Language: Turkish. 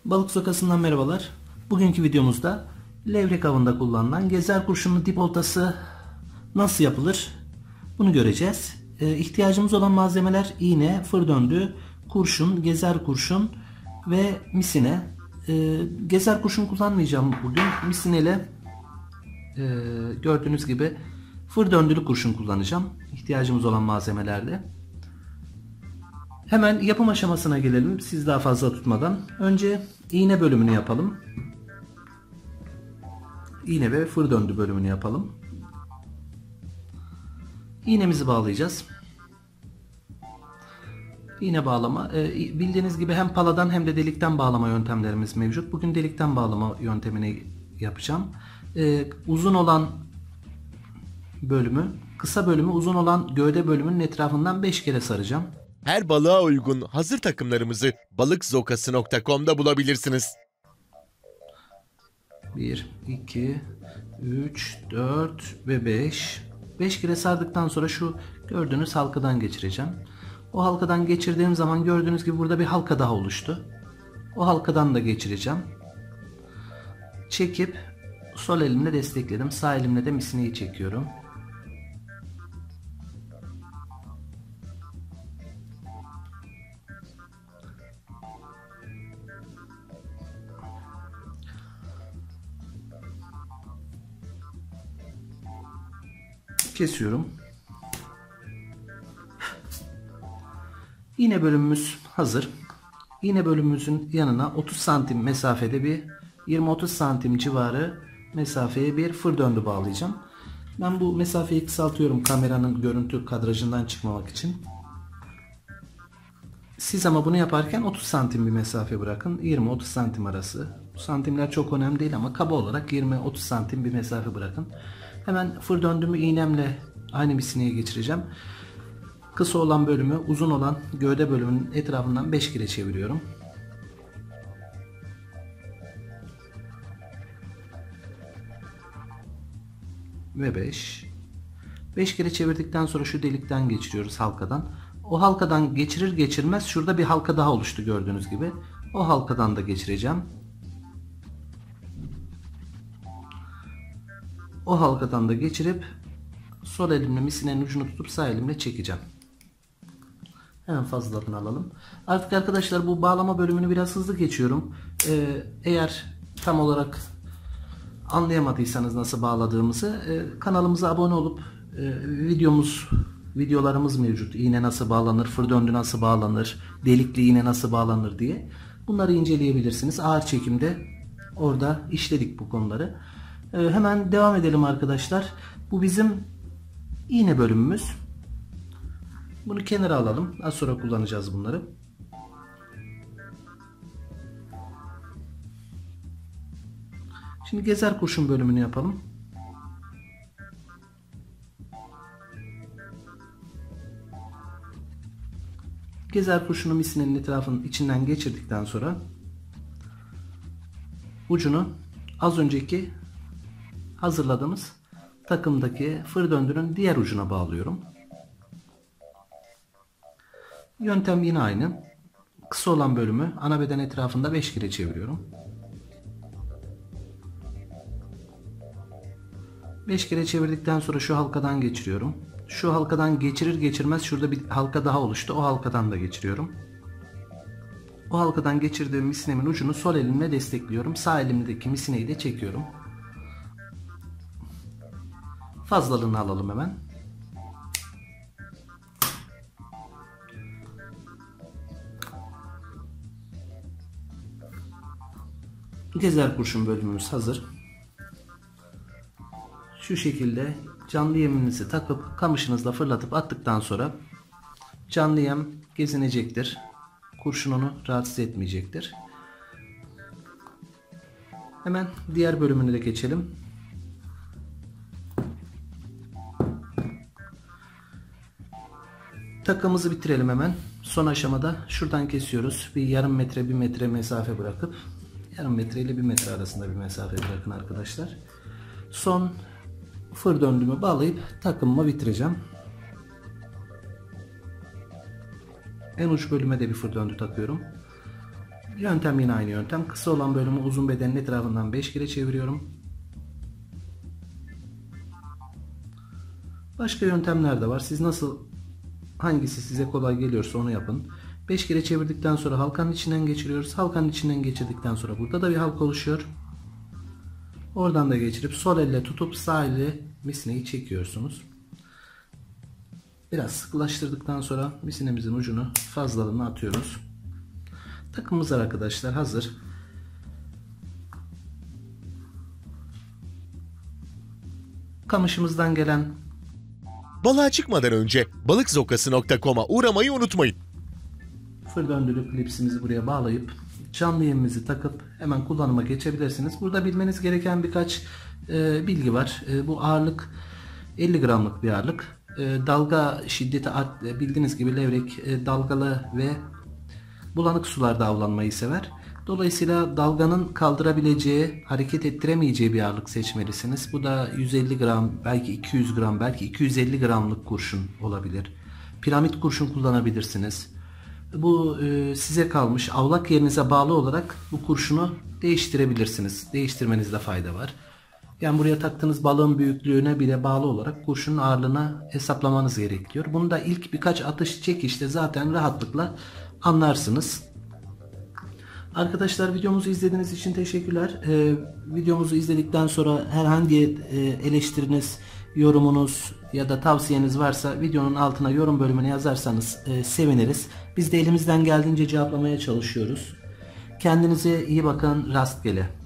Balık Sokası'ndan merhabalar. Bugünkü videomuzda levrek avında kullanılan gezer kurşunlu dip oltası nasıl yapılır? Bunu göreceğiz. İhtiyacımız olan malzemeler iğne, fır döndü, kurşun, gezer kurşun ve misine. Gezer kurşun kullanmayacağım bugün. Misine ile gördüğünüz gibi fır döndülü kurşun kullanacağım. İhtiyacımız olan malzemelerde. Hemen yapım aşamasına gelelim. Siz daha fazla tutmadan. Önce iğne bölümünü yapalım. İğne ve fır döndü bölümünü yapalım. İğnemizi bağlayacağız. İğne bağlama. Bildiğiniz gibi hem paladan hem de delikten bağlama yöntemlerimiz mevcut. Bugün delikten bağlama yöntemini yapacağım. Uzun olan bölümü, kısa bölümü uzun olan gövde bölümünün etrafından 5 kere saracağım. Her balığa uygun hazır takımlarımızı balıkzokası.com'da bulabilirsiniz. 1, 2, 3, 4 ve 5. 5 kere sardıktan sonra şu gördüğünüz halkadan geçireceğim. O halkadan geçirdiğim zaman gördüğünüz gibi burada bir halka daha oluştu. O halkadan da geçireceğim. Çekip sol elimle destekledim. Sağ elimle de misineyi çekiyorum. Kesiyorum. İğne bölümümüz hazır. İğne bölümümüzün yanına 30 santim mesafede bir 20-30 santim civarı mesafeye bir fır döndü bağlayacağım. Ben bu mesafeyi kısaltıyorum kameranın görüntü kadrajından çıkmamak için. Siz ama bunu yaparken 30 santim bir mesafe bırakın. 20-30 santim arası. Bu santimler çok önemli değil ama kaba olarak 20-30 santim bir mesafe bırakın. Hemen fır döndüğümü iğnemle aynı misineye geçireceğim. Kısa olan bölümü uzun olan gövde bölümünün etrafından 5 kere çeviriyorum. Ve 5. 5 kere çevirdikten sonra şu delikten geçiriyoruz halkadan. O halkadan geçirir geçirmez şurada bir halka daha oluştu gördüğünüz gibi. O halkadan da geçireceğim. O halkadan da geçirip sol elimle misinenin ucunu tutup sağ elimle çekeceğim. Hemen fazlalarını alalım. Artık arkadaşlar bu bağlama bölümünü biraz hızlı geçiyorum. Eğer tam olarak anlayamadıysanız nasıl bağladığımızı kanalımıza abone olup videolarımız mevcut. İğne nasıl bağlanır, fır döndü nasıl bağlanır, delikli iğne nasıl bağlanır diye. Bunları inceleyebilirsiniz. Ağır çekimde orada işledik bu konuları. Hemen devam edelim arkadaşlar. Bu bizim iğne bölümümüz. Bunu kenara alalım. Az sonra kullanacağız bunları. Şimdi gezer kurşun bölümünü yapalım. Gezer kurşunu misinenin etrafının içinden geçirdikten sonra ucunu az önceki hazırladığımız takımdaki fır döndürün diğer ucuna bağlıyorum. Yöntem yine aynı. Kısa olan bölümü ana beden etrafında 5 kere çeviriyorum. 5 kere çevirdikten sonra şu halkadan geçiriyorum. Şu halkadan geçirir geçirmez şurada bir halka daha oluştu. O halkadan da geçiriyorum. O halkadan geçirdiğim misinemin ucunu sol elimle destekliyorum. Sağ elimdeki misineyi de çekiyorum. Fazlalığını alalım hemen. Gezer kurşun bölümümüz hazır. Şu şekilde canlı yeminizi takıp kamışınızla fırlatıp attıktan sonra canlı yem gezinecektir. Kurşun onu rahatsız etmeyecektir. Hemen diğer bölümüne de geçelim. Takımımızı bitirelim hemen. Son aşamada şuradan kesiyoruz. Bir yarım metre 1 metre mesafe bırakıp yarım metre ile 1 metre arasında bir mesafe bırakın arkadaşlar. Son fır döndüğümü bağlayıp takımımı bitireceğim. En uç bölüme de bir fır döndü takıyorum. Yöntem yine aynı yöntem. Kısa olan bölümü uzun bedenin etrafından 5 kere çeviriyorum. Başka yöntemler de var. Siz hangisi size kolay geliyorsa onu yapın. 5 kere çevirdikten sonra halkanın içinden geçiriyoruz. Halkanın içinden geçirdikten sonra burada da bir halka oluşuyor. Oradan da geçirip sol elle tutup sağ elle misineyi çekiyorsunuz. Biraz sıkılaştırdıktan sonra misinemizin ucunu fazlalığını atıyoruz. Takımımız var arkadaşlar, hazır. Kamışımızdan gelen Balığa çıkmadan önce balıkzokası.com'a uğramayı unutmayın. fır döndürüp klipsimizi buraya bağlayıp canlı yemimizi takıp hemen kullanıma geçebilirsiniz. Burada bilmeniz gereken birkaç bilgi var. Bu ağırlık 50 gramlık bir ağırlık. Dalga şiddeti bildiğiniz gibi levrek dalgalı ve bulanık sularda avlanmayı sever. Dolayısıyla dalganın kaldırabileceği, hareket ettiremeyeceği bir ağırlık seçmelisiniz. Bu da 150 gram, belki 200 gram, belki 250 gramlık kurşun olabilir. Piramit kurşun kullanabilirsiniz. Bu size kalmış. Avlak yerinize bağlı olarak bu kurşunu değiştirebilirsiniz. Değiştirmenizde fayda var. Yani buraya taktığınız balığın büyüklüğüne bile bağlı olarak kurşunun ağırlığını hesaplamanız gerekiyor. Bunu da ilk birkaç atış çekişte zaten rahatlıkla anlarsınız. Arkadaşlar, videomuzu izlediğiniz için teşekkürler. Videomuzu izledikten sonra herhangi eleştiriniz, yorumunuz ya da tavsiyeniz varsa videonun altına yorum bölümüne yazarsanız seviniriz. Biz de elimizden geldiğince cevaplamaya çalışıyoruz. Kendinize iyi bakın, rastgele.